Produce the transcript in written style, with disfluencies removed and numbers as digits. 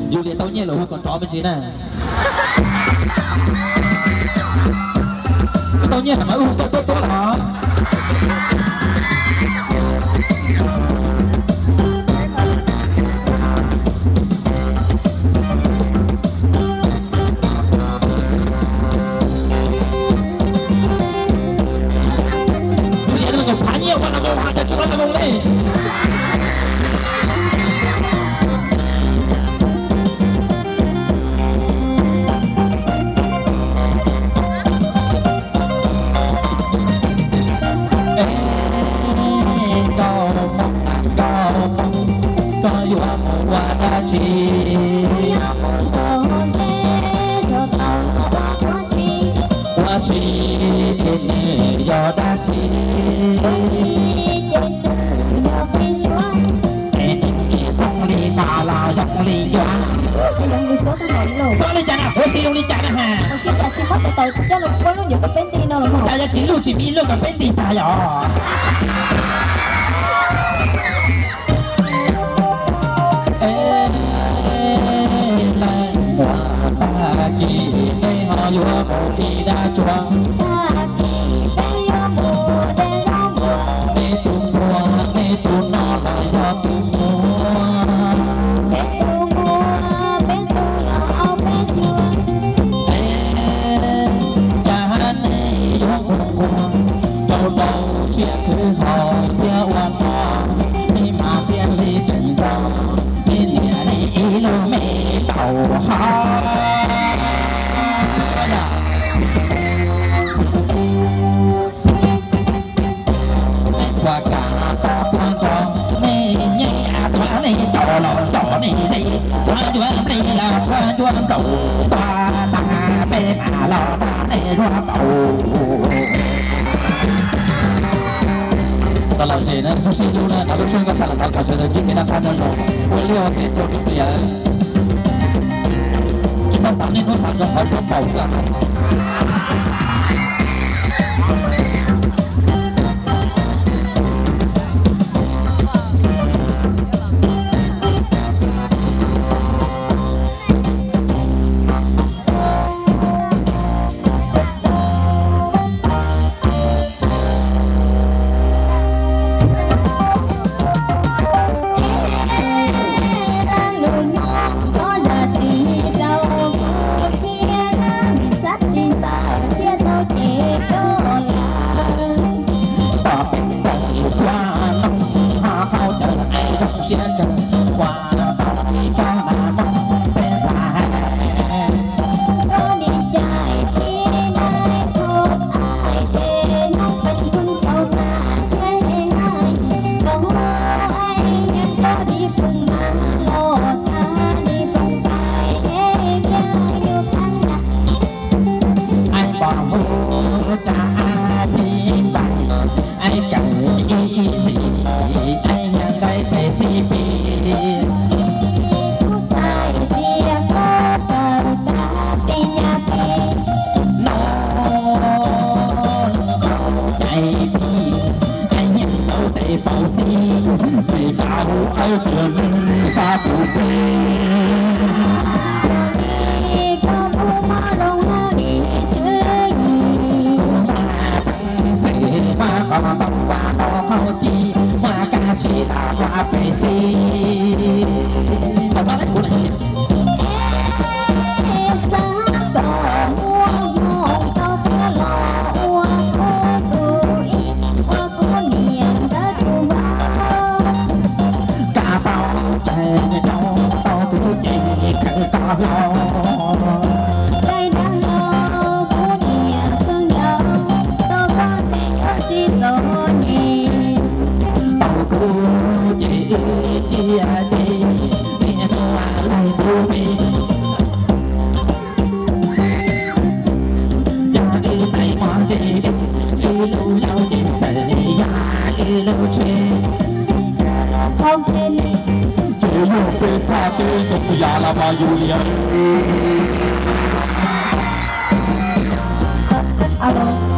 dù để tao nhớ là còn chó bên dưới này tao nhớ là mới tốt là chỉ lưu chỉ mi lưuกับเป็นตีตายอ๋อเอ๊ะละหัวตากีในหอยัวโมดีดาจวงตากีในยอมูเดลอมูในตุงมัวในตุนอลอยอตุงมัวในตุงมัวเป็นตุงยอเอาเป็นจวงเอ๊ะจะหันในยอคงคงđầu chia cứ hò chia oan hò đi mà tiên đi trần gió đi nhà đi lô mê tàu hò qua cả ta quan trọng mê nhảy thoa này trò lò trò này đây thoa chúa đây là thoa chúa đầu thoa ta bê mà lò ta này thoa tàuตลอดเลยนะทุกสิ่งทุกอย่างเราช่วยกันผลักดันกับเศรษฐกิจในด้านการเงินวันเรียกว่าเป็นตัวจุดเปลี่ยนที่ภาษาในภาษาจะขอชมเป่าสัก Alo